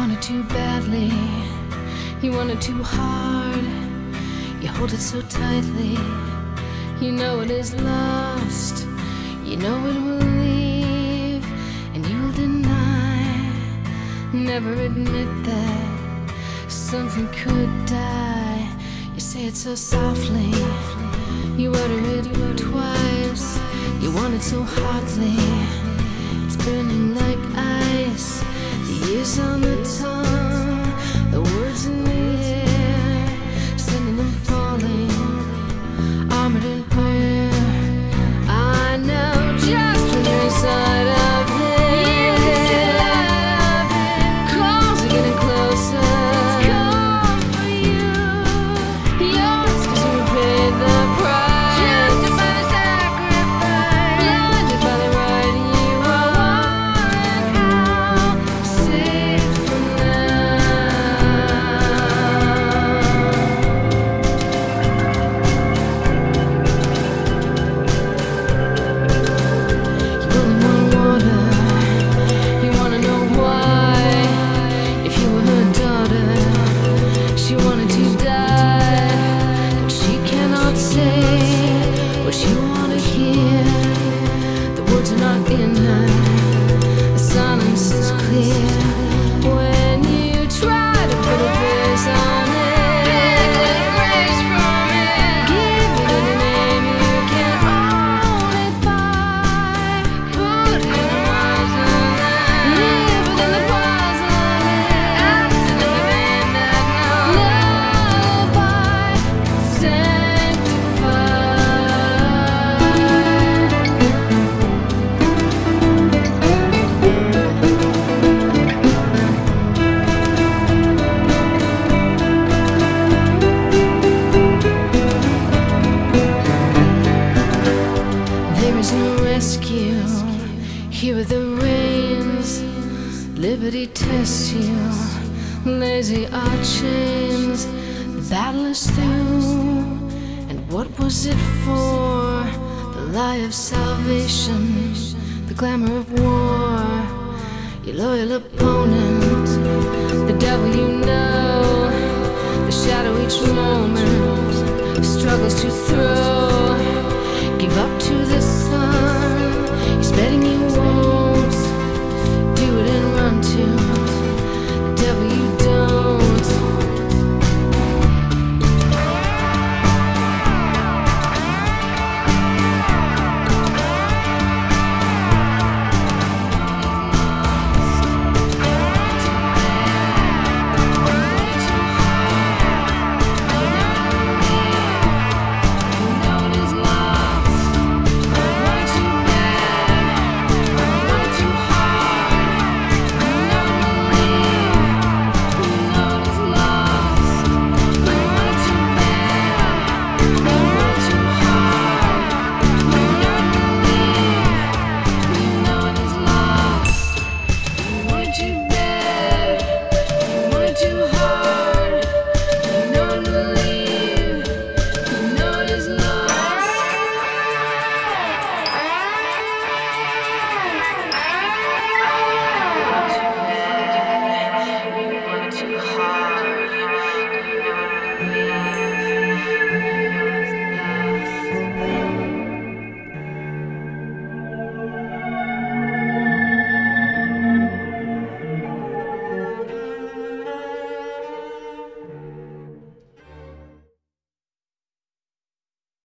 want it too badly, you want it too hard. You hold it so tightly, you know it is lost. You know it will leave, and you'll deny, never admit that something could die. You say it so softly, you utter it twice. You want it so hotly, it's burning like ice. The years on the tongue, the words in the air, sending them falling, armored in prayer. I know just when you're inside of it, calls are getting closer. It's come for you, yours 'cause you paid the price. Judged by the sacrifice, blinded by the right you are. Safe from she wanted to die, but she cannot say what she wanna hear. The words are not in her, the silence is clear. When you try to put a face on it, give it any name you can own it by. Put in the miles on it, live within the piles on it. Absolutely. There is no rescue, here are the reins. Liberty tests you, lazy are chains. The battle is through, and what was it for? The lie of salvation, the glamour of war. Your loyal opponent, the devil you know, the shadow each moment struggles to throw.